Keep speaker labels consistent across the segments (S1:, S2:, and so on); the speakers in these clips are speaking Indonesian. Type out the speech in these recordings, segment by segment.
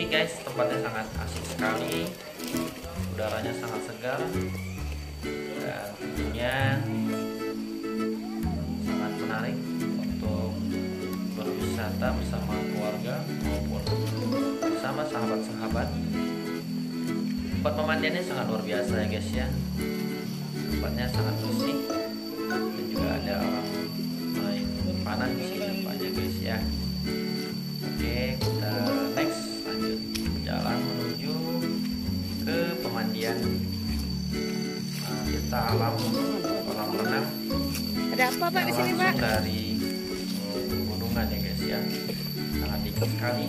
S1: Ini guys, tempatnya sangat asik sekali, udaranya sangat segar, dan tentunya sangat menarik untuk berwisata bersama keluarga maupun bersama sahabat-sahabat. Tempat pemandiannya sangat luar biasa ya guys ya. Tempatnya sangat bersih dan juga ada orang main panah di sini nampaknya guys ya. Oke, kita next lanjut jalan menuju ke pemandian tirta alam kolam renang.
S2: Ada apa Pak di sini Pak?
S1: Dari gunungan ya guys ya, sangat dingin sekali.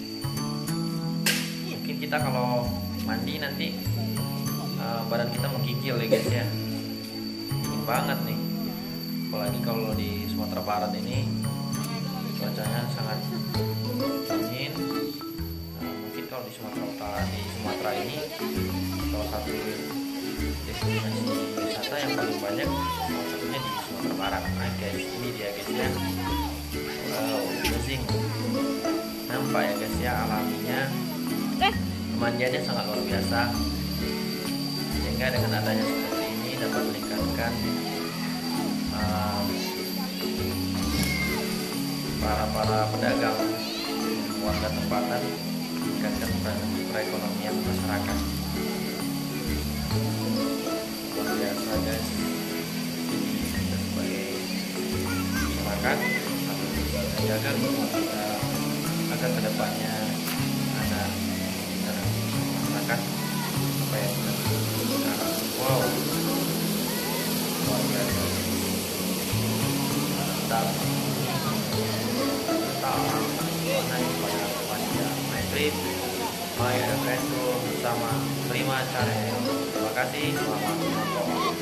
S1: Mungkin kita kalau mandi nanti badan kita menggigil ya guys ya, dingin banget nih. Apalagi kalau di Sumatera Barat ini cuacanya sangat dingin. Mungkin kalau di Sumatera Utara, di Sumatera ini salah satu destinasi wisata yang paling banyak, salah satunya di Sumatera Barat. Nah guys, ini dia guys ya. Wow, amazing. Nampak ya guys ya alaminya. Pemandiannya sangat luar biasa. Sehingga dengan adanya seperti ini dapat meningkatkan para pedagang warga tempatan, meningkatkan perekonomian masyarakat. Luar biasa guys. Jadi kita sebagai masyarakat harus menjaga lingkungan kita agar kedepannya anak masyarakat supaya sekarang wow luar biasa. Mantap. Naik pada panitia my trip, my adventure bersama Prima Channel. Terima kasih, selamat menonton.